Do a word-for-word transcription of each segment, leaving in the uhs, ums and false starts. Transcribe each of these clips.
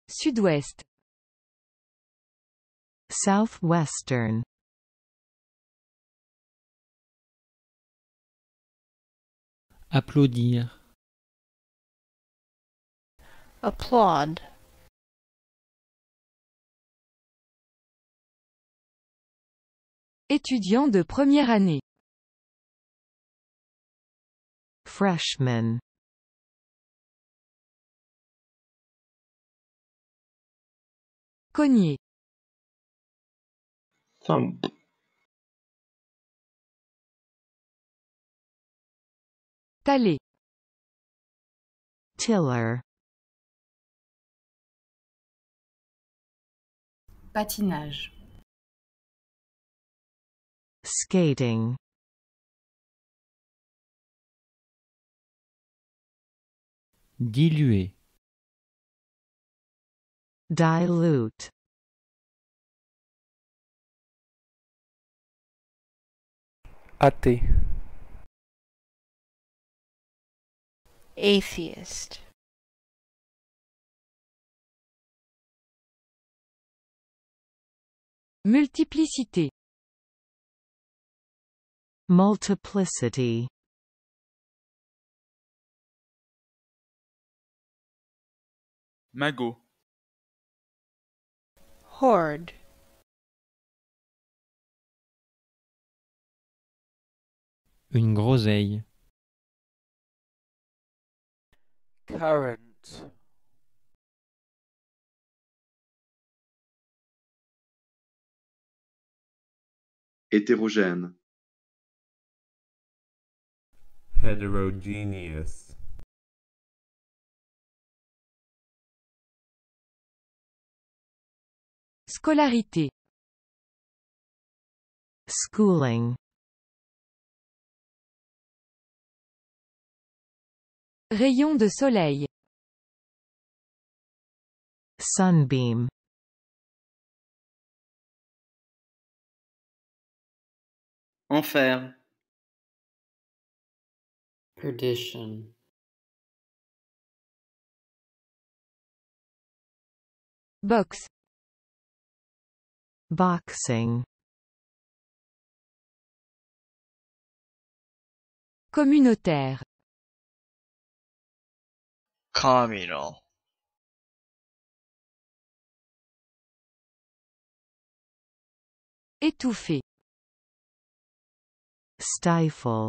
Sud-ouest. Southwestern. Applaudir. Applaud. Étudiant de première année. Freshman. Cogner. Thump. Taler. Tiller. Patinage. Skating. Diluer. Dilute. Athée. Atheist. Multiplicité. Multiplicity. Magot. Horde. Une groseille. Current. Hétérogène. Heterogeneous. Scolarité. Schooling. Rayon de soleil. Sunbeam. Enfer. Perdition. Boxe. Boxing. Communautaire. Communal. Étouffé. Stifle.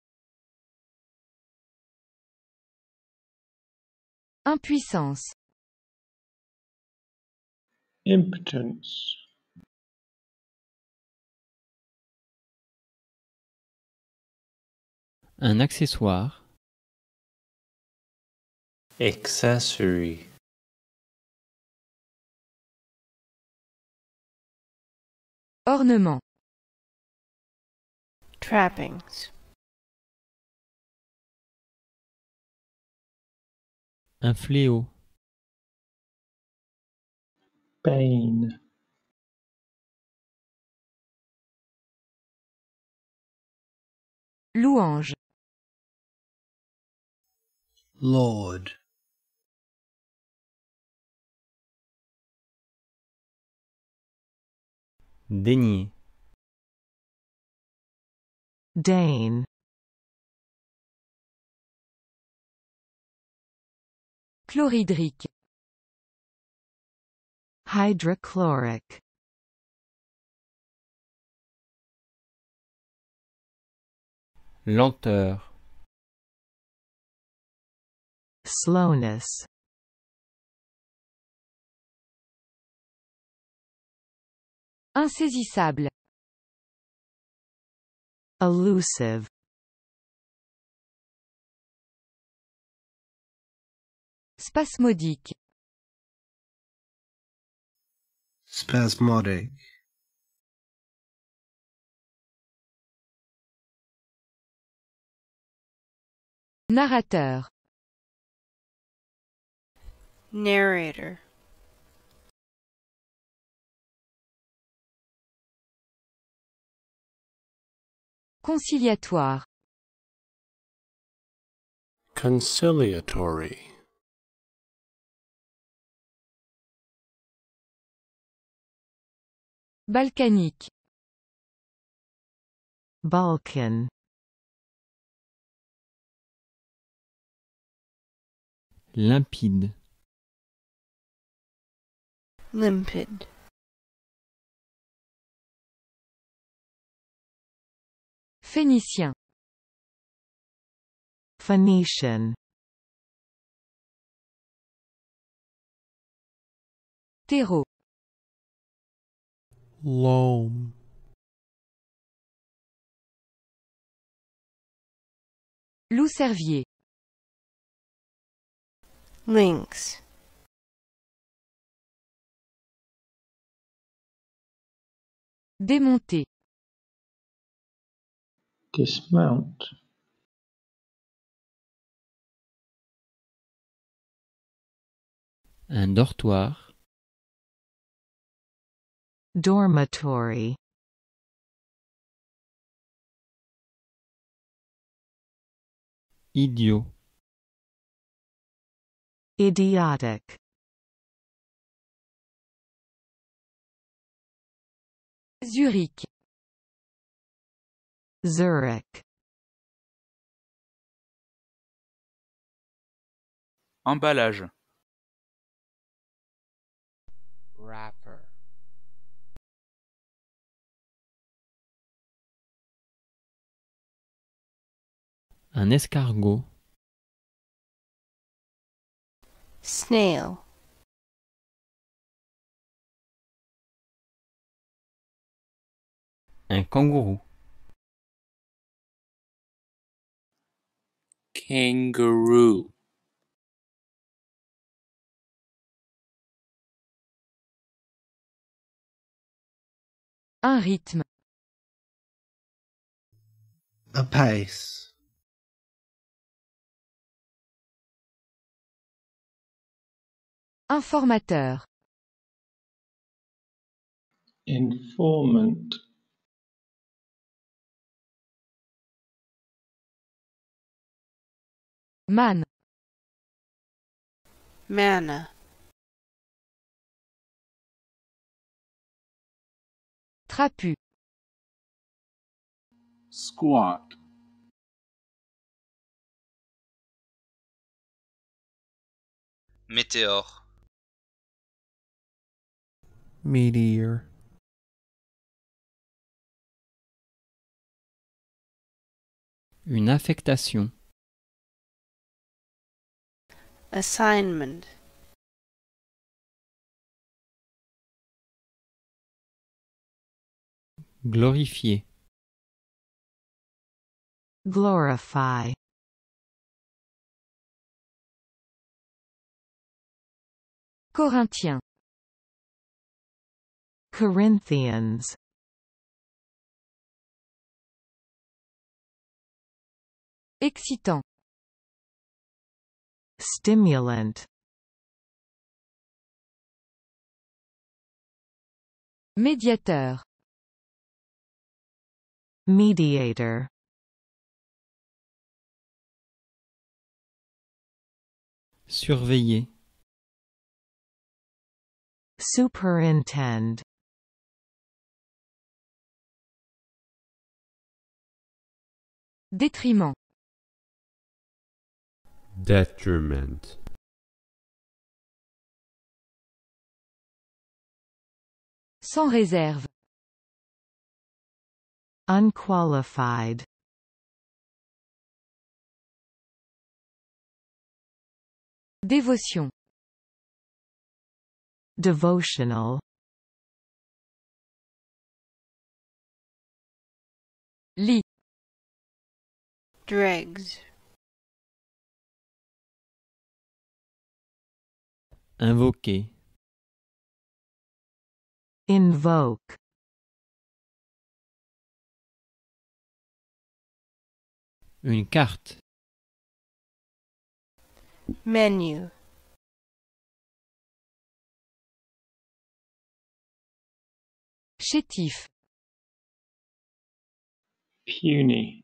Impuissance. Impotence. Un accessoire. Accessory. Ornement. Trappings. Un fléau. Pain. Louange. Lord. Daigner. Dane. Chlorhydrique. Hydrochloric. Lenteur. Slowness. Insaisissable. Elusive. Spasmodique. Spasmodic. Narrateur. Narrator. Conciliatoire. Conciliatory. Balkanique. Balkan. Limpide. Limpid. Phénicien. Phoenician. Terreau. Loam. Loup-cervier. Lynx. Démonter. Dismount. Un dortoir. Dormitory. Idiot. Idiotic. Zurich. Zurich. Emballage. Wrapper. Un escargot. Snail. Un kangourou. Kangaroo. Un rythme. A pace. Informateur. Informant. Man. Manna. Trapu. Squat. Météore. Meteor. Une affectation. Assignment. Glorifier. Glorify. Corinthien. Corinthians. Excitant. Stimulant. Médiateur. Mediator. Surveiller. Superintend. Détriment. Detriment. Sans réserve. Unqualified. Dévotion. Devotional. Lit. Dregs. Invoquer. Invoke. Une carte. Menu. Chétif. Puny.